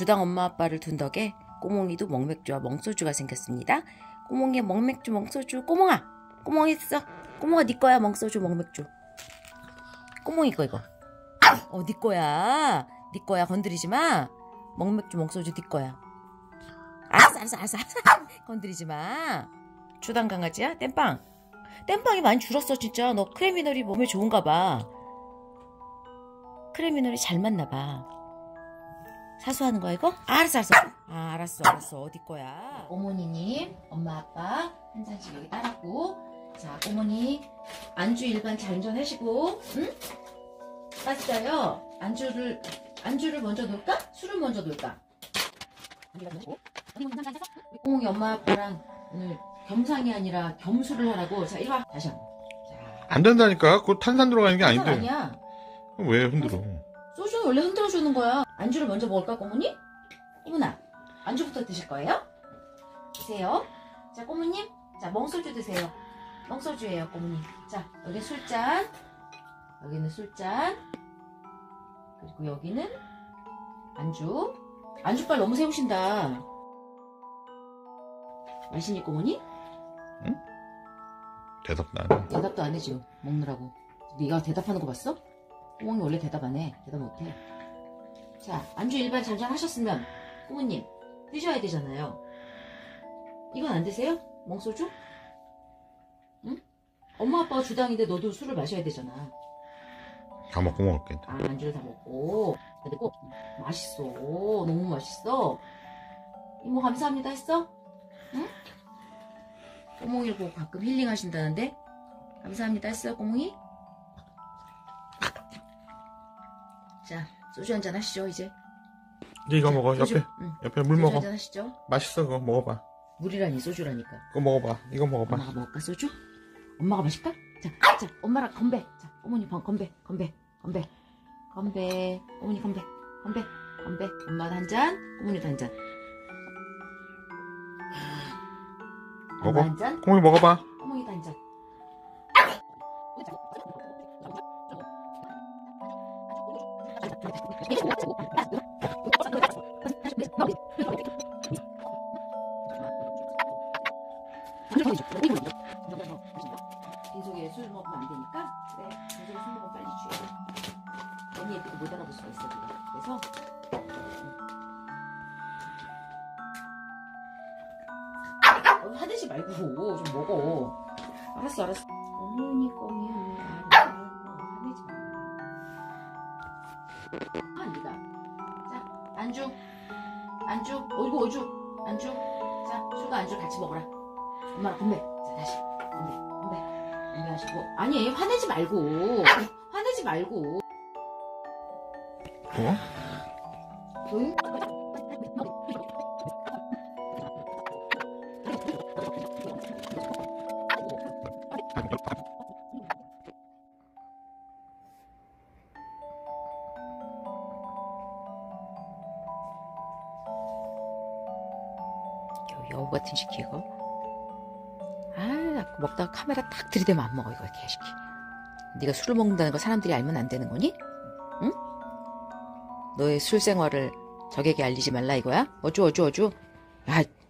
주당 엄마 아빠를 둔 덕에 꼬몽이도 먹맥주와 멍소주가 생겼습니다. 꼬몽이의 먹맥주 멍소주. 꼬몽이 있어. 꼬몽아 네 거야 멍소주 먹맥주. 꼬몽이 거 이거. 네 거야. 네 거야 건드리지 마. 먹맥주 멍소주 네 거야. 알았어. 건드리지 마. 주당 강아지야? 땜빵이 많이 줄었어 진짜. 너 크레미놀이 몸에 좋은가 봐. 크레미놀이 잘 맞나 봐. 사수하는 거야 이거? 알았어. 어디 거야? 어머니님, 엄마 아빠 한 잔씩 여기 따랐고. 자, 어머니 안주 일반 잔전 하시고. 응? 맞아요. 안주를 먼저 놓을까? 술을 먼저 놓을까? 꼬몽이 엄마 아빠랑 오늘 겸상이 아니라 겸수를 하라고. 자, 이리 와. 다시 한 번. 안 된다니까. 그거 탄산 들어가는 게 아닌데. 아니야. 왜 흔들어? 소주는 원래 흔들어주는 거야. 안주를 먼저 먹을까, 꼬무니? 꼬무나, 안주부터 드실 거예요? 드세요. 자, 꼬무님. 자, 멍소주 드세요. 멍소주예요, 꼬무님. 자, 여기 술잔. 여기는 술잔. 그리고 여기는 안주. 안주빨 너무 세우신다. 맛있니, 꼬무니? 응? 대답도 안 해. 대답도 안 해, 지금. 먹느라고. 네가 대답하는 거 봤어? 꼬몽이 원래 대답 안 해. 대답 못 해. 자, 안주 일반 잔잔 하셨으면 꼬모님 드셔야 되잖아요. 이건 안 드세요? 멍소주? 응? 엄마 아빠가 주당인데 너도 술을 마셔야 되잖아. 다 먹고 먹을게. 안주를 다 먹고. 근데 꼭 맛있어. 너무 맛있어. 이모 감사합니다 했어? 응? 꼬몽이를 보고 가끔 힐링 하신다는데 감사합니다 했어요, 꼬몽이? 자, 소주 한잔 하시죠, 이제. 이제 이거 먹어. 소주. 옆에 물 먹어. 한잔 하시죠. 맛있어, 그거 먹어봐. 물이라니 소주라니까. 그거 먹어봐. 이거 먹어봐. 엄마가 먹을까, 소주? 엄마가 마실까? 자, 엄마랑 건배. 자, 어머니 건배. 어머니 건배. 엄마도 한 잔, 어머니도 한 잔. 먹어. 엄마 한 잔, 콩이 먹어봐. 어머니도 한 잔. 빈속에 술 먹으면 안 되니까. 그래, 빈속에 술 먹으면 빨리 취해. 언니 애들도 못 알아볼 수가 있어. 그래서 화내지 말고 좀 먹어. 알았어. 어머니 거면 화내지 마. 네가. 자, 안주. 어이구, 안주. 자, 술과 안주 같이 먹어라. 엄마랑 건배. 자, 다시. 건배 하시고. 아니, 화내지 말고. 뭐? 응? 여우 같은 시키 이거. 먹다가 카메라 딱 들이대면 안 먹어 이거 개시키. 네가 술을 먹는다는 거 사람들이 알면 안 되는 거니? 응? 너의 술 생활을 적에게 알리지 말라 이거야? 어쭈. 야,